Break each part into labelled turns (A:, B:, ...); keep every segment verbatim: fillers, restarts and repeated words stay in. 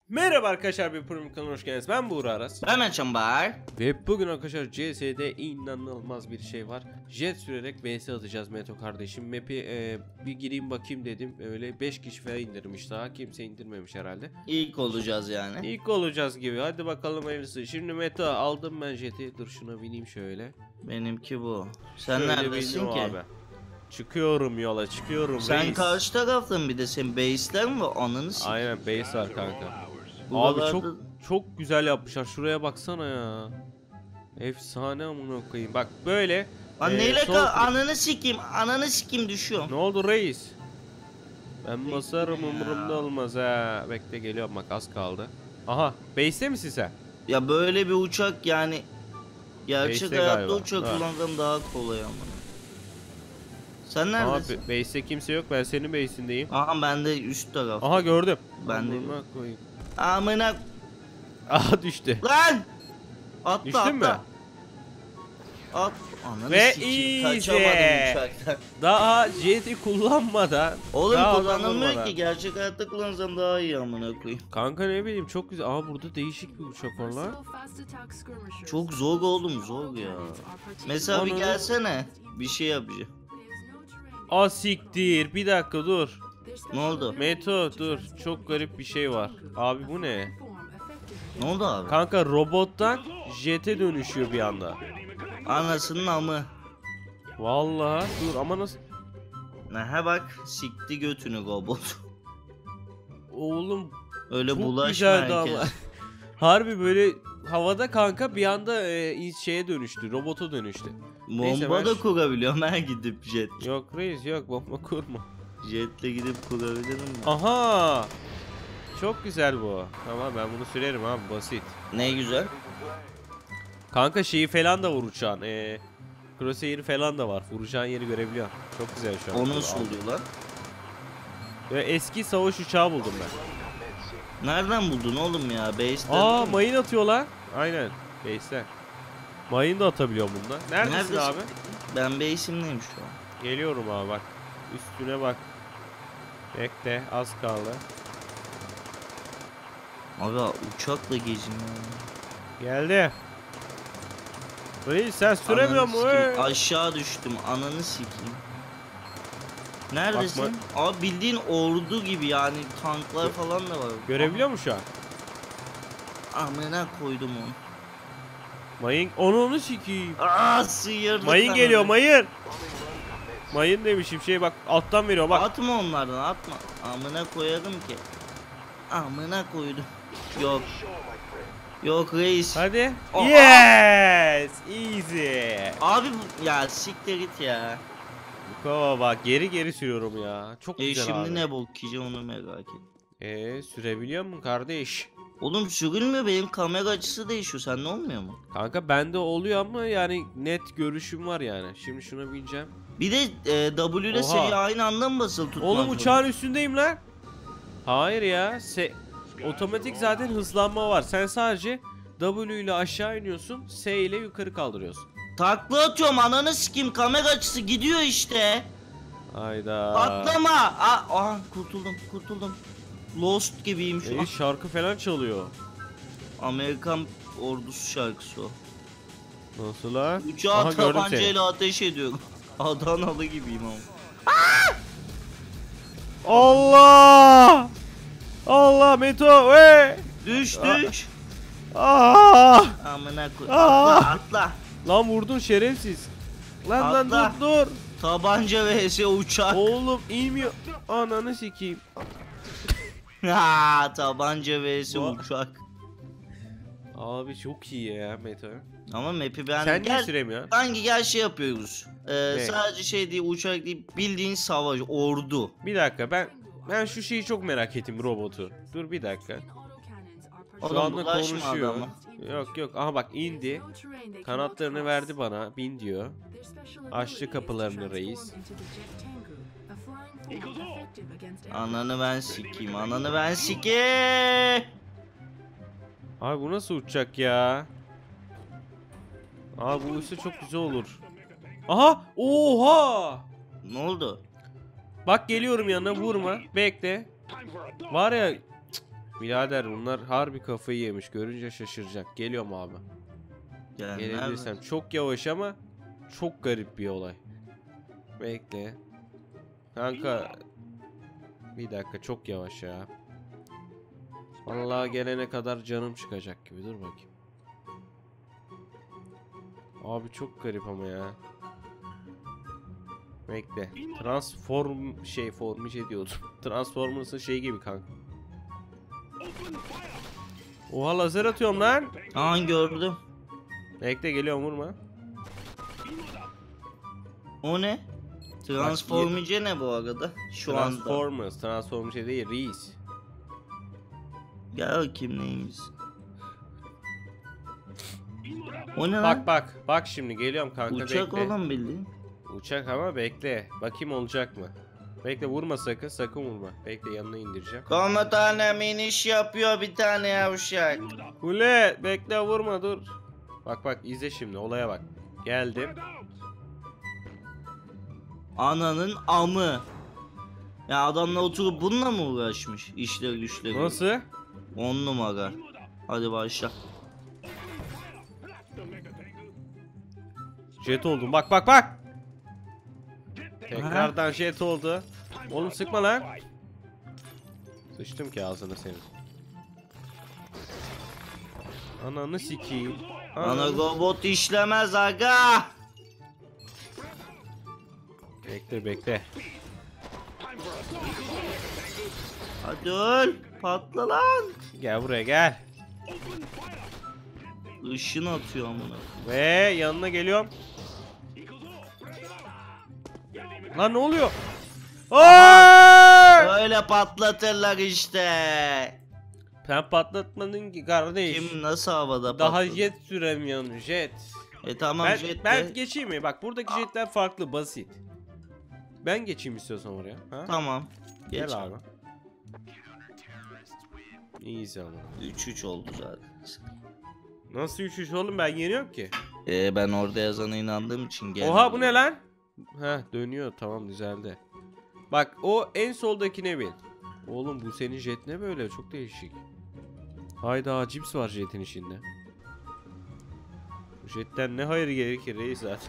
A: Merhaba arkadaşlar, bir program kanalına hoş geldiniz. Ben Buğra Aras.
B: Ben Açambar.
A: Ve bugün arkadaşlar C S'de inanılmaz bir şey var. Jet sürerek V S atacağız Meto kardeşim. Map'i e, bir gireyim bakayım dedim. Öyle beş kişi falan indirmiş, daha kimse indirmemiş herhalde.
B: İlk olacağız yani.
A: İlk olacağız gibi. Hadi bakalım evlisi. Şimdi Meto aldım ben jeti. Dur şuna bineyim şöyle.
B: Benimki bu. Sen
A: Şöyle
B: neredesin
A: bindim
B: ki?
A: abi. Çıkıyorum yola, çıkıyorum.
B: Sen
A: reis.
B: karşı taraftan, bir de senin base'ler mi var? Ananı s***.
A: Aynen, base var kanka.
B: Buralarda...
A: Abi çok çok güzel yapmışlar. Şuraya baksana ya. Efsane amına koyayım. Bak böyle.
B: Lan
A: e,
B: neyle
A: sol-
B: kal? Ananı sikeyim. Ananı sikeyim düşüyorum.
A: Ne oldu reis? Ben
B: Bekle
A: basarım,
B: ya.
A: umurumda olmaz ha. Bekle, geliyorum bak, az kaldı. Aha, base'te misin sen?
B: Ya böyle bir uçak yani. Gerçek
A: Base'te
B: hayatta
A: galiba.
B: uçak
A: Ha.
B: kullandım daha kolay ama. Sen neredesin?
A: Abi base'te kimse yok, ben senin base'indeyim.
B: Aha ben de üst taraf.
A: Aha, gördüm.
B: Ben de
A: Amına koyayım.
B: Amına
A: Aha, düştü.
B: lan! Atla
A: Düştün
B: atla.
A: mü?
B: At. Ananı
A: Ve
B: sikeyim.
A: easy.
B: Kaçamadım uçaktan.
A: Daha jeti kullanmadan.
B: Oğlum
A: daha
B: kullanılmıyor
A: vurmadan.
B: ki, gerçek hayatta kullansam daha iyi amına koyayım.
A: Kanka ne bileyim, çok güzel. Aa, burada değişik bir uçak var lan.
B: Çok zor oğlum, zor ya. Mesela bir
A: Ananı-
B: gelsene, bir şey yapacağım.
A: Aa, siktir. Bir dakika dur.
B: Ne oldu?
A: Meto dur. Çok garip bir şey var. Abi bu ne?
B: Ne oldu abi?
A: Kanka robottan jete dönüşüyor bir anda.
B: Anasının amı.
A: Vallahi dur ama nasıl?
B: Nehe bak, sikti götünü robot.
A: Oğlum
B: Öyle
A: çok
B: bulaşma
A: güzeldi
B: herkes.
A: ama. Harbi böyle havada kanka bir anda e, şeye dönüştü. Robota dönüştü. Neyse,
B: Bomba
A: ben
B: da
A: şu-
B: kurabiliyorum ha, gidip jet.
A: Yok reis, yok, bomba kurma.
B: Jetle gidip kurabilirim mi?
A: Aha. Çok güzel bu. Tamam, ben bunu sürerim abi, basit.
B: Ne güzel.
A: Kanka şeyi falan da vur uçağın. Ee, crosshair falan da var. Vuracağın yeri görebiliyor. Çok güzel şu an.
B: O nasıl oluyor lan?
A: Ve eski savaş uçağı buldum ben.
B: Nereden buldun oğlum ya? Base'den
A: Aa,
B: mi?
A: mayın atıyorlar. Aynen. Base'ten. Mayın da atabiliyor bunda. Neredesin,
B: Neredesin?
A: abi?
B: Ben base'imdeyim şu an.
A: Geliyorum abi, bak. Üstüne bak. Bekle, az kaldı.
B: Abi uçakla gezin ya.
A: Geldi. Reis sen süremiyor
B: Ananı
A: mu?
B: sikeyim. Aşağı düştüm. Ananı sikeyim. Neredesin?
A: Bakma.
B: Abi bildiğin ordu gibi yani, tanklar falan da var.
A: Görebiliyor musun şu an?
B: Amına koydum onu.
A: Mayın, onu onu sikeyim.
B: Aa, sıyırdık.
A: Mayın
B: lan
A: geliyor,
B: onu.
A: mayın. Mayın demişim, şey bak alttan veriyor bak.
B: Atma onlardan, atma. Amına koyarım ki. Amına koydum. Yok. Yok reis.
A: Hadi.
B: Oha.
A: Yes! Easy.
B: Abi bu- ya siktir git ya.
A: Kova bak, geri geri sürüyorum ya. Çok
B: E
A: güzel
B: şimdi
A: abi.
B: ne bok yiyeceğim onu merak et.
A: Eee sürebiliyor musun kardeş?
B: Oğlum sürülmüyor, benim kamera açısı değişiyor, sende olmuyor mu?
A: Kanka bende oluyor ama yani net görüşüm var yani. Şimdi şuna bineceğim.
B: Bir de e, W ile
A: Oha.
B: S'yi aynı anda mı basılı tutmak
A: Oğlum
B: zorunda?
A: uçağın üstündeyim lan. Hayır ya. Se otomatik zaten hızlanma var. Sen sadece W ile aşağı iniyorsun. S ile yukarı kaldırıyorsun.
B: Takla atıyorum, ananı sikeyim, kamera açısı gidiyor işte.
A: Hayda.
B: Patlama. Aa, aa, kurtuldum kurtuldum. Lost gibiyim şu
A: E,
B: an.
A: şarkı falan çalıyor.
B: Amerikan ordusu şarkısı o.
A: Nasıl lan?
B: Uçağı
A: Aha, gördüm seni.
B: tabancayla ateş ediyorum. Adanalı gibiyim ama.
A: Allah! Allah Meto! Hey!
B: Düş düş.
A: Aa!
B: Amına koy.
A: Aa!
B: Atla atla.
A: Lan vurdun şerefsiz. Lan lan
B: Atla.
A: dur dur.
B: Tabanca vs uçak.
A: Oğlum inmiyor. Ananı sikeyim.
B: Ha, tabanca vs
A: Bu-
B: uçak.
A: Abi çok iyi ya Meto.
B: Ama map'i ben
A: Sen niye
B: gel.
A: süremiyorsun?
B: Hangi gel şey yapıyoruz. Ee,
A: Ne?
B: sadece şey değil, uçak değil, bildiğin savaş, ordu.
A: Bir dakika, ben ben şu şeyi çok merak ettim, robotu. Dur bir dakika. Şu
B: Oğlum
A: anda
B: bulaşma
A: konuşuyor.
B: adama.
A: Yok yok, aha bak indi. Kanatlarını verdi bana, bin diyor. Açtı kapılarını reis.
B: Ananı ben sikeyim, ananı ben sikeyim.
A: Abi bu nasıl uçacak ya? Abi bu uçsa çok güzel olur. Aha! Oha!
B: Ne oldu?
A: Bak geliyorum yanına, vurma. Bekle. Var ya, cık, Birader bunlar harbi kafayı yemiş. Görünce şaşıracak. Geliyorum abi.
B: Gel,
A: Gelebilirsem.
B: nerede?
A: Çok yavaş ama çok garip bir olay. Bekle. Kanka. Bir dakika, çok yavaş ya. Vallahi gelene kadar canım çıkacak gibi. Dur bakayım. Abi çok garip ama ya. Bekle. Transform şey formu şey diyordum. Transformers'ın şey gibi kanka. Oha, lazer atıyorum lan.
B: Aa, gördüm.
A: Bekle, geliyorum, vurma.
B: O ne? Transformice ne bu arada? Şu anda.
A: Transformers, Transformers şey değil, Reis.
B: Gel bakayım neymiş. O ne
A: Bak
B: lan?
A: bak, bak şimdi geliyorum kanka,
B: Uçak
A: bekle.
B: olan bildiğin.
A: Uçak ama bekle. Bakayım olacak mı? Bekle, vurma sakın, sakın vurma. Bekle, yanına indireceğim.
B: Komutanım iniş yapıyor bir tane yavşak.
A: Hule, bekle, vurma, dur. Bak bak, izle şimdi, olaya bak. Geldim.
B: Ananın amı. Ya adamla oturup bununla mı uğraşmış? İşler güçleri.
A: Nasıl?
B: On numara. Hadi başla.
A: Jet oldum, bak bak bak. Tekrardan jet oldu. Oğlum sıkma lan. Sıçtım ki ağzına senin. Ananı sikeyim.
B: Bana
A: Ananı...
B: robot işlemez aga.
A: Bekle bekle.
B: Hadi öl. Patla lan.
A: Gel buraya gel.
B: Işın atıyor amına.
A: Ve yanına geliyorum. Lan ne oluyor? Aa!
B: Öyle patlatırlar işte.
A: Sen patlatmadın ki kardeş.
B: Kim nasıl havada
A: Daha
B: patladı?
A: jet süremiyorsun, jet.
B: E tamam
A: Ben,
B: jet
A: ben
B: de.
A: geçeyim mi? Bak buradaki jetler farklı, basit. Ben geçeyim istiyorsan oraya. Ha?
B: Tamam. Geç.
A: Gel abi. İyiyiz ama.
B: üç üç oldu zaten.
A: Nasıl üç üç oğlum, ben yeniyorum ki.
B: Ee, ben orada yazana inandığım için geldim.
A: Oha, bu ne lan? Heh, dönüyor, tamam, düzeldi. Bak o en soldakine bin. Oğlum bu senin jet ne böyle, çok değişik. Hayda, cips var jetin içinde. Bu jetten ne hayır gerekir reis zaten.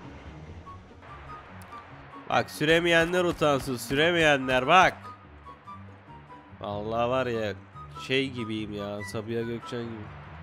A: Bak süremeyenler utansın, süremeyenler bak. Vallahi var ya şey gibiyim ya, Sabiha Gökçen gibi.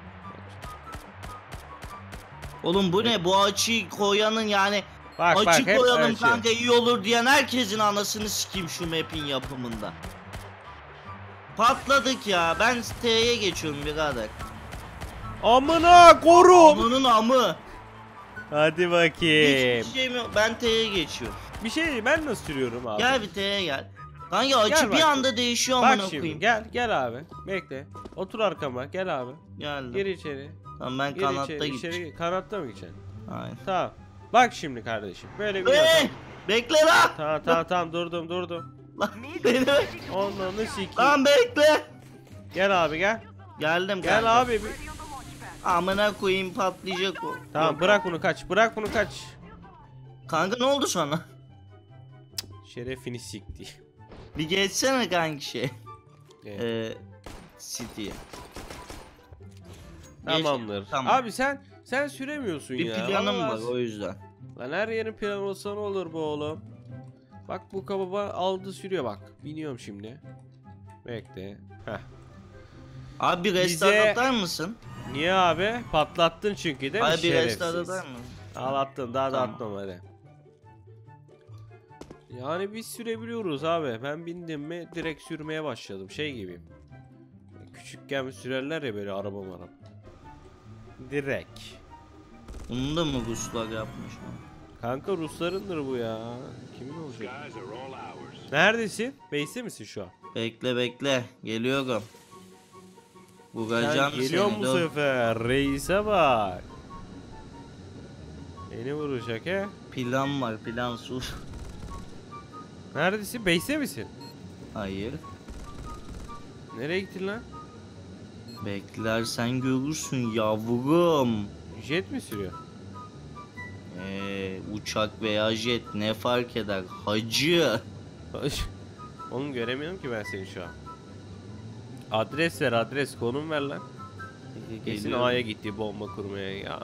B: Oğlum bu ne? Bu açıyı koyanın yani
A: Bak bak,
B: açı
A: hep
B: koyalım
A: ölçü.
B: kanka iyi olur diyen herkesin anasını sikeyim şu map'in yapımında. Patladık ya. Ben T'ye geçiyorum birader.
A: Amına korum.
B: Onun amı.
A: Hadi bakayım.
B: Hiçbir şeyim yok. Ben T'ye geçiyorum.
A: Bir şey, ben nasıl sürüyorum abi?
B: Gel bir T'ye gel. Kanka açı
A: Gel
B: bir
A: bak.
B: anda değişiyor
A: Bak
B: amına
A: şimdi,
B: koyayım.
A: gel gel abi. Bekle. Otur arkama, gel abi.
B: Geldim.
A: Gir içeri.
B: Tamam ben
A: Gir
B: kanatta
A: içeri,
B: gideceğim.
A: içeri. Kanatta mı gideceksin?
B: Aynen.
A: Tamam. Bak şimdi kardeşim. Böyle bir
B: Eee!
A: yapalım.
B: Bekle lan!
A: Tamam tamam tamam, durdum durdum.
B: Lan beni bek-
A: Ondan sikeyim.
B: Lan bekle!
A: Gel abi gel.
B: Geldim
A: Gel
B: kanka.
A: abi. Bir...
B: Amına koyayım patlayacak o.
A: Tamam,
B: Yok.
A: bırak bunu, kaç. Bırak bunu, kaç.
B: Kanka ne oldu sana?
A: Şerefini sikti.
B: Bir geçsene kanki şey.
A: Evet.
B: Ee, City'ye.
A: Tamamdır.
B: Geç- Tamam.
A: Abi sen sen süremiyorsun
B: Bir
A: ya.
B: planım
A: Vallahi-
B: var o yüzden.
A: Lan her yerin plan olsa ne olur bu oğlum. Bak bu kababa aldı sürüyor bak. Biniyorum şimdi. Bekle. Heh.
B: Abi bir restart
A: Bize-
B: atar mısın?
A: Niye abi? Patlattın çünkü değil mi?
B: Abi bir restart
A: Şerefsiz.
B: atar mısın?
A: Al attım, daha da
B: Tamam.
A: atmam hadi. Yani biz sürebiliyoruz abi. Ben bindim mi direkt sürmeye başladım. Şey gibiyim. Küçükken sürerler ya böyle araba maraba. Direkt.
B: Bunu da mı Ruslar yapmış mı?
A: Kanka Ruslarındır bu ya. Kimin olacak? Neredesin? Base'te misin şu an?
B: Bekle bekle. Geliyorum.
A: Sen
B: Vuracağım
A: geliyor
B: seni.
A: bu
B: dur.
A: sefer. Reis'e bak. Beni vuracak he.
B: Plan var plan sus.
A: Neredesin? Base'te misin?
B: Hayır.
A: Nereye gittin lan?
B: Beklersen görürsün yavrum.
A: Jet mi sürüyor?
B: Ee, uçak veya jet ne fark eder hacı.
A: Oğlum göremiyorum ki ben seni şu an. Adres ver, adres, konum ver lan. Kesin
B: Geliyorum.
A: A'ya gitti bomba kurmaya ya.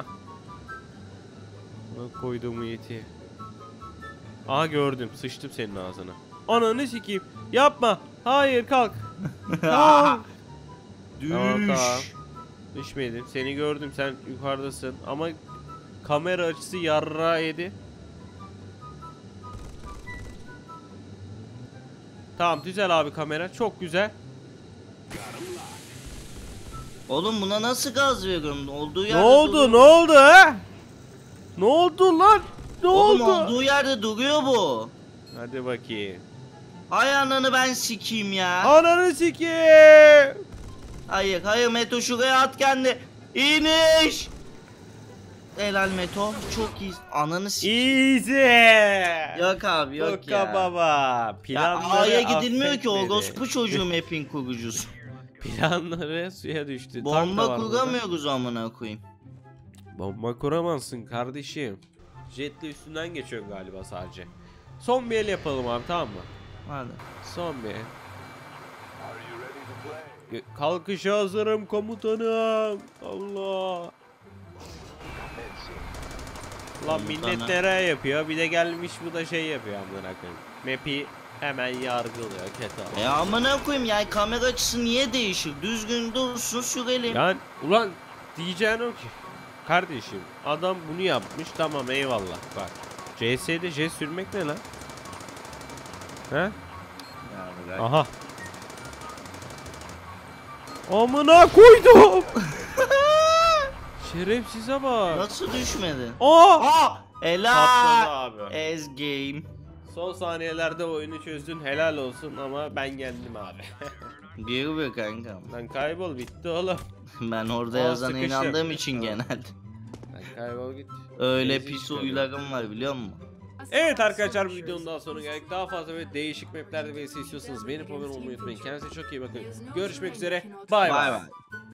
A: Bak koydum yeti. Aha gördüm, sıçtım senin ağzına. Ananı sikeyim. Yapma. Hayır kalk. Kalk.
B: Düş.
A: Tamam tamam. Düşmedim. Seni gördüm, sen yukarıdasın ama kamera açısı yarra yedi. Tamam güzel abi kamera, çok güzel.
B: Oğlum buna nasıl gaz veriyorum? Olduğu yerde
A: Ne oldu?
B: duruyor.
A: Ne oldu ha? Ne oldu lan? Ne
B: Oğlum
A: oldu?
B: olduğu yerde duruyor bu.
A: Hadi bakayım.
B: Hay ananı ben sikeyim ya.
A: Ananı sikeyim.
B: Hayır hayır Meto şuraya at kendi. İniş. Helal Meto. Çok iyi. Ananı sikeyim.
A: Easy.
B: Yok abi yok
A: Boka
B: ya.
A: baba.
B: Ya
A: Planları
B: A'ya gidilmiyor ki,
A: affetmedi.
B: orospu çocuğu map'in kurucusu.
A: Planları suya düştü. Tank da
B: Bomba
A: var burada.
B: kuramıyoruz amına koyayım.
A: Bomba kuramazsın kardeşim. Jetle üstünden geçiyor galiba sadece. Son bir el yapalım abi, tamam mı?
B: Hadi.
A: Son bir el. Gö- Kalkışa hazırım komutanım. Allah. Lan millet
B: Komutanım.
A: nereye yapıyor? Bir de gelmiş bu da şey yapıyor amına koyayım. Map'i hemen yargılıyor kötü.
B: E amına koyayım yani kamera açısı niye değişir? Düzgün dursun sürelim.
A: Yani ulan diyeceğin o ki. Kardeşim adam bunu yapmış, tamam eyvallah bak. C S'de J sürmek ne lan? He?
B: Ya bırak.
A: Aha. Amına koydum. Şerefsize bak.
B: Nasıl düşmedi?
A: Aa!
B: Aa!
A: Patladı
B: Helal.
A: abi.
B: Ez game.
A: Son saniyelerde oyunu çözdün, helal olsun ama ben yendim abi.
B: Geri bir kankam.
A: Lan kaybol, bitti oğlum.
B: Ben orada
A: Aa,
B: yazana
A: sıkıştım.
B: inandığım için
A: Tamam.
B: genelde.
A: Lan kaybol git.
B: Öyle
A: Benzin
B: pis
A: çıkarıyor.
B: huylarım var biliyor musun?
A: Evet arkadaşlar, bu videonun daha sonuna geldik. Daha fazla ve değişik maplerde ve istiyorsanız beni abone olmayı unutmayın. Kendinize çok iyi bakın. Görüşmek üzere. Bay
B: Bay
A: bay.
B: bay.